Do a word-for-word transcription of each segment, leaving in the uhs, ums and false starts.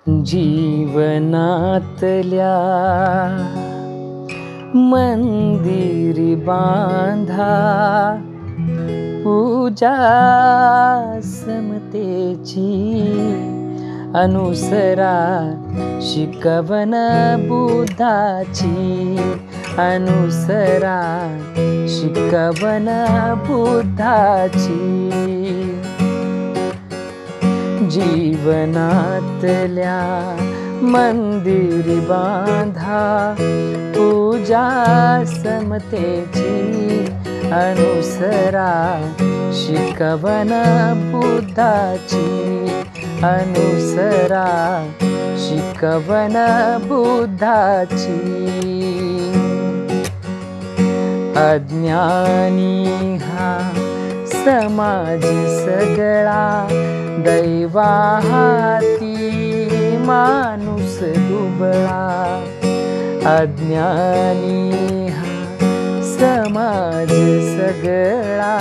जीवनातल्या मंदिरी बांधा, पूजा समतेची अनुसरा शिकवण बुद्धाची, अनुसरा शिकवण बुद्धाची। जीवनातल्या मंदिरी बांधा, पूजा समतेची अनुसरा शिकवण बुद्धाची, अनुसरा शिकवण बुद्धाची। अज्ञानी हा समाज सगळा, दैवाहाती माणूस दुबळा। अज्ञानी हा समाज सगळा,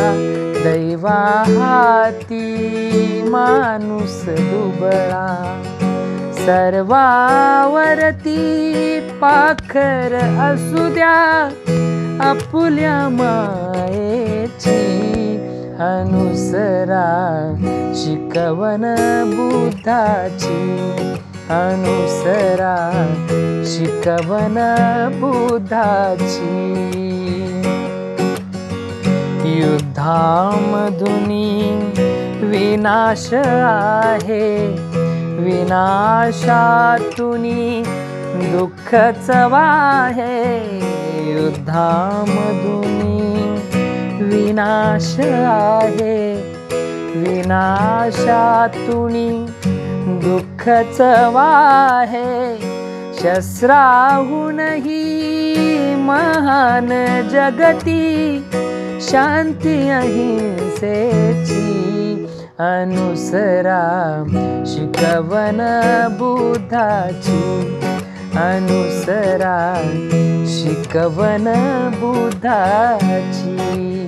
दैवाहाती माणूस दुबळा। सर्वावरती पाखर असू द्या, आपुल्या मायेची अनुसरा शिकवण बुद्धाची, अनुसरा शिकवण बुद्धाची। युद्धामधुनी विनाश आहे, विनाशातुनी दुःखच वाहे। युद्धामधुनी विनाश आहे, विनाशातुनी दुःखच वाहे। शस्त्राहूनही महान जगती, शांती अहिंसेची अनुसरा शिकवण बुद्धाची, अनुसरा शिकवण बुद्धाची।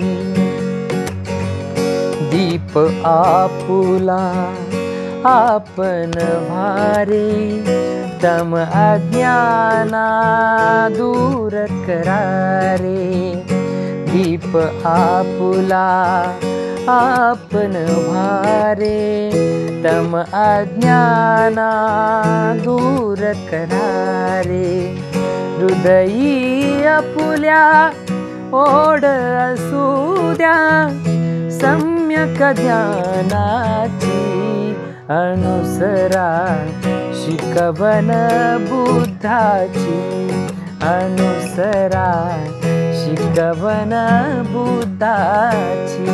दीप आपुला आपण भारे, तम अज्ञाना दूर करारे। दीप आपुला आपण भारे, तम अज्ञाना दूर करारे। हृदयी आपुल्या ओढ असू द्या, सम्यक ध्यानाची अनुसरा शिकवण बुद्धाची, अनुसरा शिकवण बुद्धाची।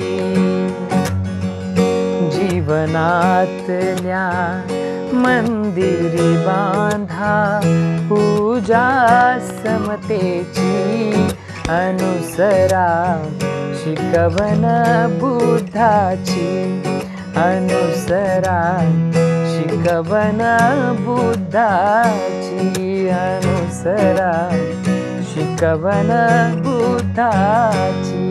जीवनातल्या मंदिरी बांधा, पूजा समतेची अनुसरा शिकवण बुद्धाची, अनुसरा शिकवण बुद्धाची, अनुसरा शिकवण बुद्धाची।